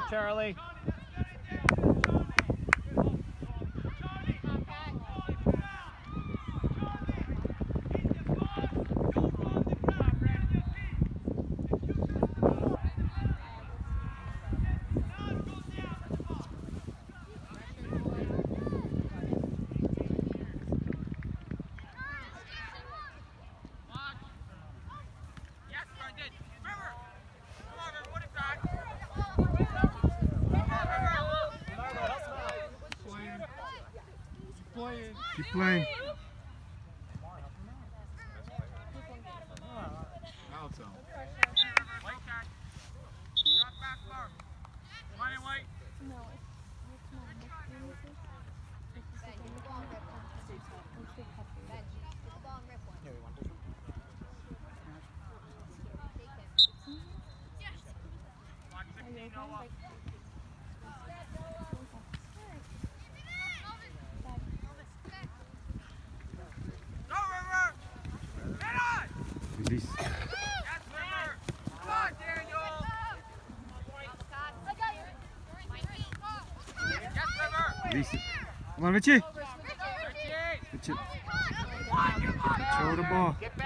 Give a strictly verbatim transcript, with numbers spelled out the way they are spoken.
work, Charlie. Keep playing. Out zone. Drop back far. White and white. No, it's not. Watch sixteen, Noah. Release. Yes, River. Come on, Daniel. Yes, River. Release it. Come on, Richie. Richie. Richie. Throw the ball. Get